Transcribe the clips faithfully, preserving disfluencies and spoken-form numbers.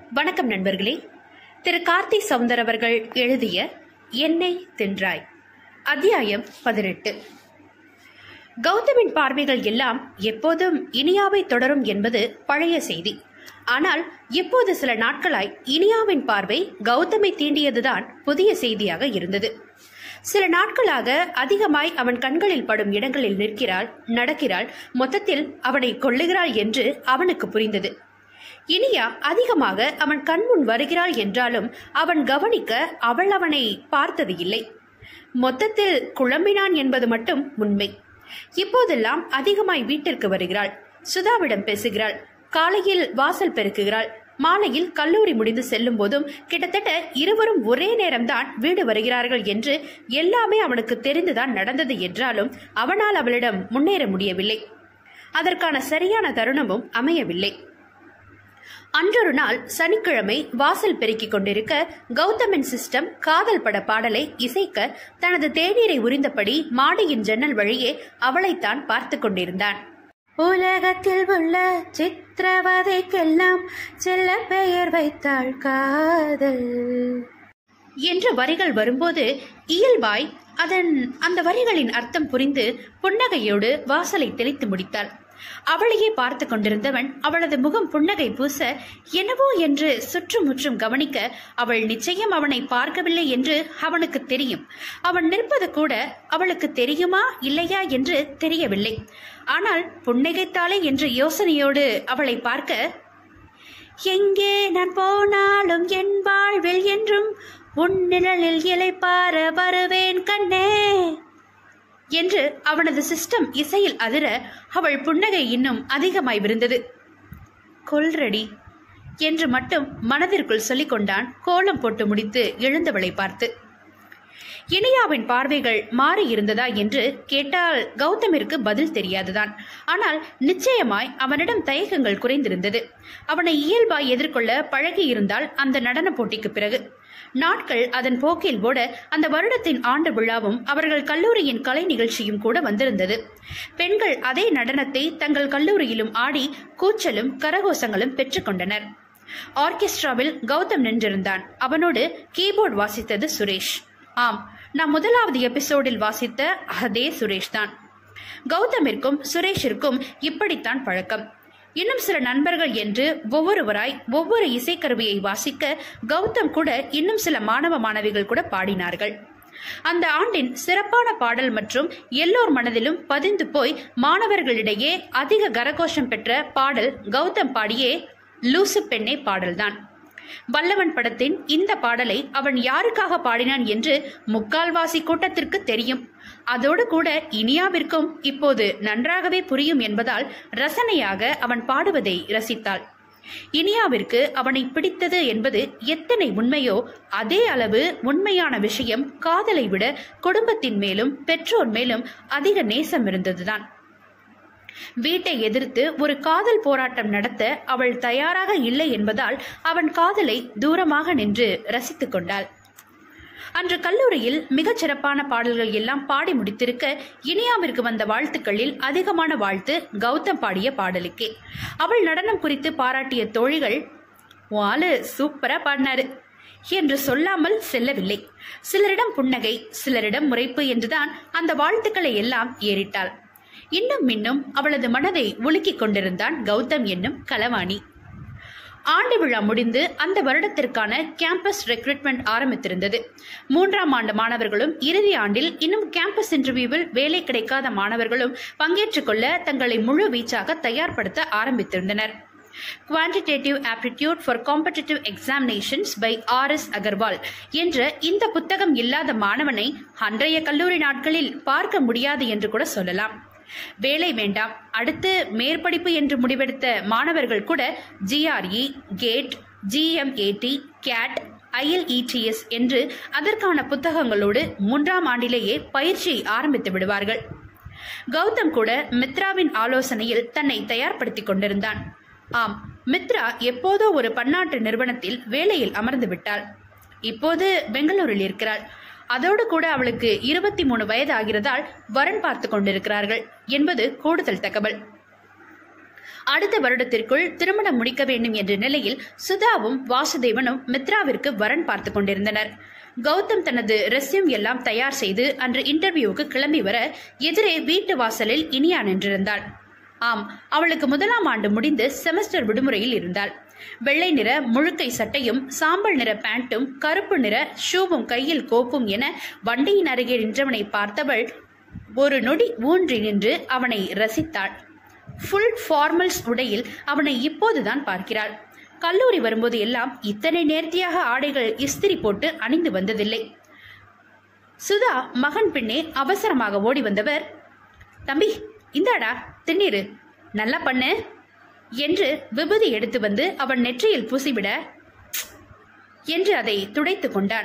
வணக்கம் நண்பர்களே. திரு கார்த்தி சவுந்தர் அவர்கள் எழுதிய என்னை தின்றாய் அத்தியாயம் பதினெட்டு. கௌதமின் பார்வைகள் எல்லாம் எப்போதும் இனியாவை தொடரும் என்பது பழைய செய்தி. ஆனால் இப்போது சில நாட்களாய் இனியாவின் பார்வை கௌதமை தீண்டியதுதான் புதிய செய்தியாக இருந்தது. சில நாட்களாக அதிகமாய் அவன் கண்களில் படும் இடங்களில் நிற்கிறாள், நடக்கிறாள், மொத்தத்தில் அவனை கொள்ளுகிறாள் என்று அவனுக்கு புரிந்தது. இனியா அதிகமாக அவன் கண்முன் வருகிறாள் என்றாலும் அவன் கவனிக்க அவள் அவனை பார்த்தது இல்லை. மொத்தத்தில் குழம்பினான் என்பது மட்டும் உண்மை. இப்போதெல்லாம் அதிகமாய் வீட்டிற்கு வருகிறாள், சுதாவிடம் பேசுகிறாள், காலையில் வாசல் பெருக்குகிறாள், மாலையில் கல்லூரி முடிந்து செல்லும் போதும் கிட்டத்தட்ட இருவரும் ஒரே நேரம்தான் வீடு வருகிறார்கள் என்று எல்லாமே அவனுக்கு தெரிந்துதான் நடந்தது என்றாலும் அவனால் அவளிடம் முன்னேற முடியவில்லை. அதற்கான சரியான தருணமும் அமையவில்லை. அன்றொரு நாள் சனிக்கிழமை வாசல் பெருக்கிக் கொண்டிருக்க கௌதமின் சிஸ்டம் காதல் பட பாடலை இசைக்க தனது தேநீரை உரிந்தபடி மாடியின் ஜன்னல் வழியே அவளைத்தான் பார்த்து கொண்டிருந்தான். உலகத்தில் உள்ள சித்திரவதைக்கெல்லாம் செல்ல பெயர் வைத்தாள் காதல் என்ற வரிகள் வரும்போது இயல்பாய் அதன் அந்த வரிகளின் அர்த்தம் புரிந்து புன்னகையோடு வாசலை தெளித்து முடித்தாள். அவளையே பார்த்து கொண்டிருந்தவன் அவளது முகம் புன்னகை பூச என்னவோ என்று சுற்றுமுற்றும் கவனிக்க அவள் நிச்சயம் அவனை பார்க்கவில்லை என்று அவனுக்கு தெரியும். அவன் நிற்பது கூட அவளுக்கு தெரியுமா இல்லையா என்று தெரியவில்லை. ஆனால் புன்னகைத்தாளே என்ற யோசனையோடு அவளை பார்க்க, எங்கே நான் போனாலும் என் வாழ்வில் என்றும் உன் நிழலில் இளைப்பார வருவேன் கண்ணே என்று அவனது சிஸ்டம் இசையில் அதிர அவள் புன்னகை இன்னும் அதிகமாய் விருந்தது. கொல்றடி என்று மட்டும் மனதிற்குள் சொல்லிக் கொண்டான் கோலம் போட்டு முடித்து எழுந்தவளை பார்த்து. இனியாவின் பார்வைகள் மாறி இருந்ததா என்று கேட்டால் கௌதமிற்கு பதில் தெரியாதுதான். ஆனால் நிச்சயமாய் அவனிடம் தயக்கங்கள் குறைந்திருந்தது. அவனை இயல்பாய் எதிர்கொள்ள பழகி இருந்தால் அந்த நடன போட்டிக்கு பிறகு நாட்கள் அதன் போக்கில் ஓட அந்த வருடத்தின் ஆண்டு விழாவும் அவர்கள் கல்லூரியின் கலை நிகழ்ச்சியும் கூட வந்திருந்தது. பெண்கள் அதே நடனத்தை தங்கள் கல்லூரியிலும் ஆடி கூச்சலும் கரகோஷங்களும் பெற்றுக்கொண்டனர். ஆர்கெஸ்ட்ராவில் கௌதம் நின்றிருந்தான். அவனோடு கீபோர்டு வாசித்தது சுரேஷ். ஆம், நாம் முதலாவது எபிசோடில் வாசித்த அதே சுரேஷ் தான். கௌதமிற்கும் சுரேஷிற்கும் இப்படித்தான் பழக்கம். இன்னும் சில நண்பர்கள் என்று ஒவ்வொருவராய் ஒவ்வொரு இசைக்கருவியை வாசிக்க கௌதம் கூட இன்னும் சில மாணவ மாணவிகள் கூட பாடினார்கள். அந்த ஆண்டின் சிறப்பான பாடல் மற்றும் எல்லோர் மனதிலும் பதிந்து போய் மாணவர்களிடையே அதிக கரகோஷம் பெற்ற பாடல் கௌதம் பாடியே லூசு பெண்ணே பாடல்தான். வல்லவன் படத்தின் இந்த பாடலை அவன் யாருக்காக பாடினான் என்று முக்கால்வாசி கூட்டத்திற்கு தெரியும். அதோடு கூட இனியாவிற்கும் இப்போது நன்றாகவே புரியும் என்பதால் ரசனையாக அவன் பாடுவதை ரசித்தாள். இனியாவிற்கு அவனை பிடித்தது என்பது எத்தனை உண்மையோ அதே அளவு உண்மையான விஷயம் காதலை விட குடும்பத்தின் மேலும் பெற்றோர் மேலும் அதிக நேசம் இருந்ததுதான். வீட்டை எதிர்த்து ஒரு காதல் போராட்டம் நடத்த அவள் தயாராக இல்லை என்பதால் அவன் காதலை தூரமாக நின்று ரசித்துக் கொண்டாள். அன்று கல்லூரியில் மிகச் சிறப்பான பாடல்கள் எல்லாம் பாடி முடித்திருக்க இனியாவிற்கு வந்த வாழ்த்துக்களில் அதிகமான வாழ்த்து கௌதம் பாடிய பாடலுக்கே. அவள் நடனம் குறித்து பாராட்டிய தோழிகள், வாலு சூப்பரா பாடினாரு என்று சொல்லாமல் செல்லவில்லை. சிலரிடம் புன்னகை, சிலரிடம் முறைப்பு என்றுதான் அந்த வாழ்த்துக்களை எல்லாம் ஏறிட்டாள். இன்னும் இன்னும் அவளது மனதை உலுக்கிக் கொண்டிருந்தான் கௌதம் என்னும் களவாணி. ஆண்டு விழா முடிந்து அந்த வருடத்திற்கான கேம்பஸ் ரெக்ரூட்மெண்ட் ஆரம்பித்திருந்தது. மூன்றாம் ஆண்டு மாணவர்களும் இறுதி ஆண்டில் இன்னும் கேம்பஸ் இன்டர்வியூவில் வேலை கிடைக்காத மாணவர்களும் பங்கேற்றுக் கொள்ள தங்களை முழு வீச்சாக தயார்படுத்த ஆரம்பித்திருந்தனர். Quantitative aptitude for competitive examinations by R S Agarwal என்ற இந்த புத்தகம் இல்லாத மாணவனை அன்றைய கல்லூரி நாட்களில் பார்க்க முடியாது என்று கூட சொல்லலாம். வேலை வேண்டாம், அடுத்து மேற்படிப்பு என்று முடிவெடுத்த மாணவர்கள் கூட GRE, CAT, GMAT, CAT, IELTS என்று அதற்கான புத்தகங்களோடு மூன்றாம் ஆண்டிலேயே பயிற்சியை ஆரம்பித்து விடுவார்கள். கௌதம் கூட மித்ராவின் ஆலோசனையில் தன்னை தயார்படுத்திக் கொண்டிருந்தான். ஆம், மித்ரா எப்போதோ ஒரு பன்னாட்டு நிறுவனத்தில் வேலையில் அமர்ந்து விட்டாள். இப்போது பெங்களூரில் இருக்கிறாள். அதோடு கூட அவளுக்கு இருபத்தி மூணு வயது ஆகிறதால் வரன் பார்த்து கொண்டிருக்கிறார்கள் என்பது கூடுதல் தகவல். அடுத்த வருடத்திற்குள் திருமணம் முடிக்க வேண்டும் என்ற நிலையில் சுதாவும் வாசுதேவனும் மித்ராவிற்கு வரன் பார்த்து கொண்டிருந்தனர். கௌதம் தனது ரெஸ்யூம் எல்லாம் தயார் செய்து அன்று இன்டர்வியூவுக்கு கிளம்பி வர எதிரே வீட்டு வாசலில் இனியா நின்றிருந்தாள். ஆம், அவளுக்கு முதலாம் ஆண்டு முடிந்து செமஸ்டர் விடுமுறையில் இருந்தாள். வெள்ளை நிற முழுக்கை சட்டையும் சாம்பல் நிற பேண்ட்டும் கருப்பு நிற ஷூவும் கையில் கோப்பும் என வண்டியின் அருகே நின்றவனை பார்த்தவள் ஒரு நொடி ஊன்றி நின்று அவனை ரசித்தாள். ஃபுல் ஃபார்மல்ஸ் உடையில் அவனை இப்போதுதான் பார்க்கிறாள். கல்லூரி வரும்போது எல்லாம் இத்தனை நேர்த்தியாக ஆடைகள் இஸ்திரி போட்டு அணிந்து வந்ததில்லை. சுதா மகன் பின்னே அவசரமாக ஓடி வந்தவர், தம்பி இந்தாடா திண்ணீரு, நல்லா பண்ணு என்று விபூதி எடுத்து வந்து அவன் நெற்றியில் பூசிவிட என்று அதை துடைத்து கொண்டான்.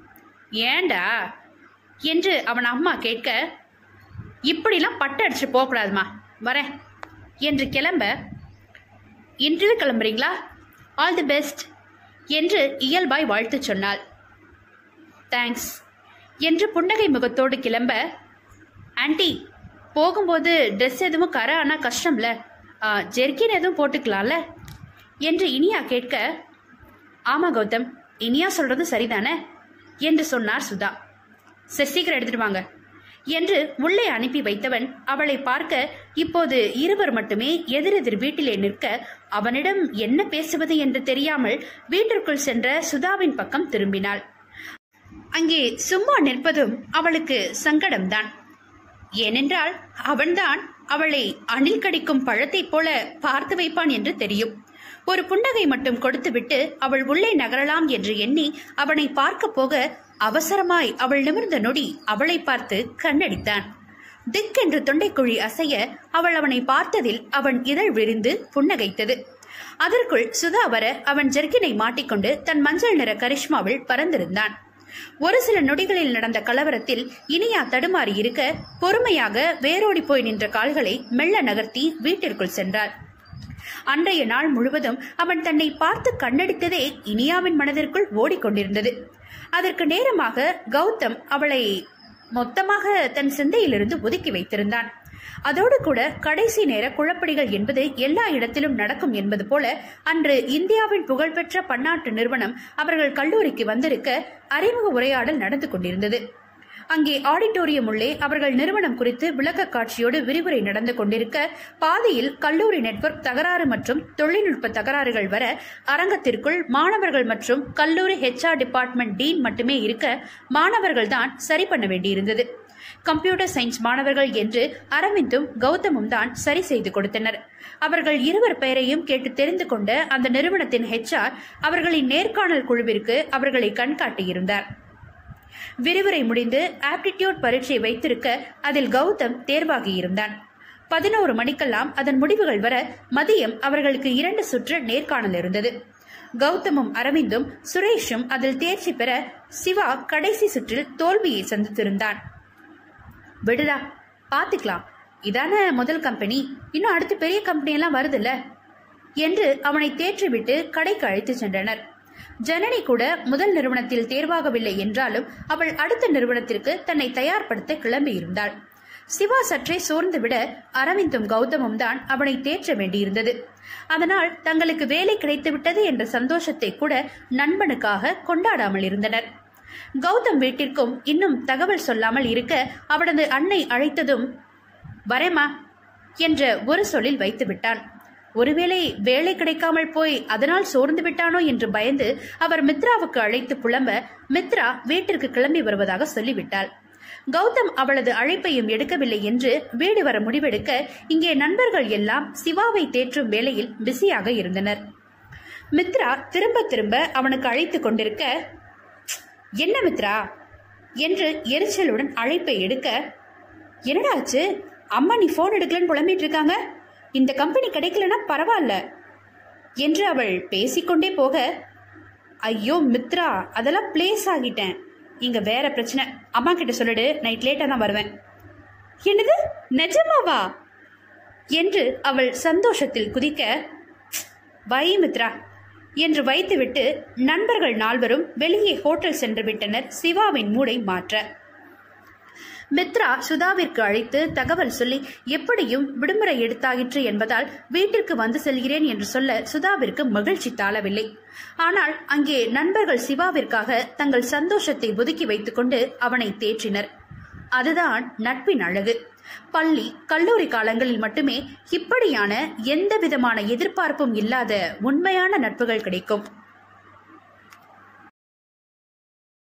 ஏண்டா என்று அவன் அம்மா கேட்க, இப்படிலாம் பட்டு அடிச்சு போகக்கூடாதுமா, வரேன் என்று கிளம்ப, இன்டர்வியூ கிளம்புறீங்களா, ஆல் தி பெஸ்ட் என்று இயல்பாய் வாழ்த்து சொன்னாள். தேங்க்ஸ் என்று புன்னகை முகத்தோடு கிளம்ப, ஆன்டி போகும்போது ட்ரெஸ் எதுவும் கரை ஆனால் கஷ்டம்ல, ஜெர்கின் எதுவும் போட்டுக்கலாம்ல என்று இனியா கேட்க, ஆமா கௌதம், இனியா சொல்றது சரிதானே என்று சொன்னார் சுதா. சரி சீக்கிரம் எடுத்துட்டு வாங்க என்று உள்ளே அனுப்பி வைத்தவன் அவளை பார்க்க இப்போது இருவர் மட்டுமே எதிரெதிர் வீட்டிலே நிற்க அவனிடம் என்ன பேசுவது என்று தெரியாமல் வீட்டிற்குள் சென்ற சுதாவின் பக்கம் திரும்பினாள். அங்கே சும்மா நிற்பதும் அவளுக்கு சங்கடம்தான். ஏனென்றால் அவன்தான் அவளை அணில் கடிக்கும் பழத்தைப் போல பார்த்து வைப்பான் என்று தெரியும். ஒரு புன்னகை மட்டும் கொடுத்துவிட்டு அவள் உள்ளே நகரலாம் என்று எண்ணி அவனை பார்க்க போக அவசரமாய் அவள் நிமிர்ந்த நொடி அவளை பார்த்து கண்ணடித்தான். திக்கென்று தொண்டைக்குழி அசைய அவள் அவனை பார்த்ததில் அவன் இதழ் விரிந்து புன்னகைத்தது. அதற்குள் சுதா வர அவன் ஜெர்கினை மாட்டிக்கொண்டு தன் மஞ்சள் நிற கரிஷ்மாவில் பறந்திருந்தான். ஒரு சில நொடிகளில் நடந்த கலவரத்தில் இனியா தடுமாறி இருக்க பொறுமையாக வேரோடி போய் நின்ற கால்களை மெல்ல நகர்த்தி வீட்டிற்குள் சென்றாள். அன்றைய நாள் முழுவதும் அவன் தன்னை பார்த்து கண்ணடித்ததே இனியாவின் மனதிற்குள் ஓடிக்கொண்டிருந்தது. அதற்கு நேரமாக கௌதம் அவளை மொத்தமாக தன் சிந்தையிலிருந்து ஒதுக்கி வைத்திருந்தான். அதோடு கூட கடைசி நேர குழப்படிகள் என்பது எல்லா இடத்திலும் நடக்கும் என்பது போல அன்று இந்தியாவின் புகழ்பெற்ற பன்னாட்டு நிறுவனம் அவர்கள் கல்லூரிக்கு வந்திருக்க அறிமுக உரையாடல் நடந்து கொண்டிருந்தது. அங்கே ஆடிட்டோரியம் உள்ளே அவர்கள் நிறுவனம் குறித்து விளக்க காட்சியோடு விரிவுரை நடந்து கொண்டிருக்க பாதியில் கல்லூரி நெட்வொர்க் தகராறு மற்றும் தொழில்நுட்ப தகராறுகள் வர அரங்கத்திற்குள் மாணவர்கள் மற்றும் கல்லூரி ஹெச்ஆர் டிபார்ட்மெண்ட் டீன் மட்டுமே இருக்க மாணவர்கள் தான் சரி பண்ண வேண்டியிருந்தது. கம்ப்யூட்டர் சயின்ஸ் மாணவர்கள் என்று அரவிந்தும் கௌதமும் தான் சரி செய்து கொடுத்தனர். அவர்கள் இருவர் பெயரையும் கேட்டு தெரிந்து கொண்ட அந்த நிறுவனத்தின் ஹெச்ஆர் அவர்களின் நேர்காணல் குழுவிற்கு அவர்களை கண்காட்டியிருந்தார். விரிவுரை முடிந்து ஆப்டிடியூட் பரீட்சை வைத்திருக்க அதில் கௌதம் தேர்வாகியிருந்தான். பதினோரு மணிக்கெல்லாம் அதன் முடிவுகள் வர மதியம் அவர்களுக்கு இரண்டு சுற்று நேர்காணல் இருந்தது. கௌதமும் அரவிந்தும் சுரேஷும் அதில் தேர்ச்சி பெற சிவா கடைசி சுற்றில் தோல்வியை சந்தித்திருந்தான். விடுடா, பாத்துக்கலாம், இதான முதல் கம்பெனி, இன்னும் அடுத்து பெரிய கம்பெனி எல்லாம் வருதுல்ல என்று அவனை தேற்றிவிட்டு கடைக்கு அழைத்து சென்றனர். ஜனனி கூட முதல் நிறுவனத்தில் தேர்வாகவில்லை என்றாலும் அவள் அடுத்த நிறுவனத்திற்கு தன்னை தயார்படுத்த கிளம்பியிருந்தாள். சிவா சற்றே சோர்ந்து விட அரவிந்தும் கௌதமும் தான் அவனை தேற்ற வேண்டியிருந்தது. அதனால் தங்களுக்கு வேலை கிடைத்துவிட்டது என்ற சந்தோஷத்தை கூட நண்பனுக்காக கொண்டாடாமல் இருந்தனர். கௌதம் வீட்டிற்கும் இன்னும் தகவல் சொல்லாமல் இருக்க அவனது அன்னை அழைத்ததும் வரேமா என்ற ஒரு சொல்லில் வைத்து விட்டான். ஒருவேளை வேலை கிடைக்காமல் போய் அதனால் சோர்ந்து விட்டானோ என்று பயந்து அவர் மித்ராவுக்கு அழைத்து புலம்ப மித்ரா வீட்டிற்கு கிளம்பி வருவதாக சொல்லிவிட்டாள். கௌதம் அவளது அழைப்பையும் எடுக்கவில்லை என்று வீடு வர முடிவெடுக்க இங்கே நண்பர்கள் எல்லாம் சிவாவை தேற்றும் வேலையில் பிஸியாக இருந்தனர். மித்ரா திரும்ப திரும்ப அவனுக்கு அழைத்து கொண்டிருக்க, என்ன மித்ரா என்று எரிச்சலுடன் அழைப்பை எடுக்க, என்னடாச்சு அம்மா நீ போன் எடுக்கலன்னு புலம்பிட்டு இருக்காங்க, இந்த கம்பெனி கிடைக்கலன்னா பரவாயில்ல என்று அவள் பேசிக்கொண்டே போக, ஐயோ மித்ரா அதெல்லாம் பிளேஸ் ஆகிட்டேன், இங்க வேற பிரச்சனை, அம்மா கிட்ட சொல்லிடு, நைட் லேட்டா தான் வருவேன். என்னது நிஜமாவா என்று அவள் சந்தோஷத்தில் குதிக்க, வை மித்ரா என்று வைத்துவிட்டு நண்பர்கள் நால்வரும் வெளியே ஹோட்டல் சென்று விட்டனர் சிவாவின் மூடை மாற்ற. மித்ரா சுதாவிற்கு அழைத்து தகவல் சொல்லி எப்படியும் விடுமுறை எடுத்தாயிற்று என்பதால் வீட்டிற்கு வந்து செல்கிறேன் என்று சொல்ல சுதாவிற்கு மகிழ்ச்சி தாளவில்லை. ஆனால் அங்கே நண்பர்கள் சிவாவிற்காக தங்கள் சந்தோஷத்தை ஒதுக்கி வைத்துக் கொண்டு அவனை தேற்றினர். அதுதான் நட்பின் அழகு. பள்ளி கல்லூரி காலங்களில் மட்டுமே இப்படியான எந்த விதமான எதிர்பார்ப்பும் இல்லாத உண்மையான நட்புகள் கிடைக்கும்.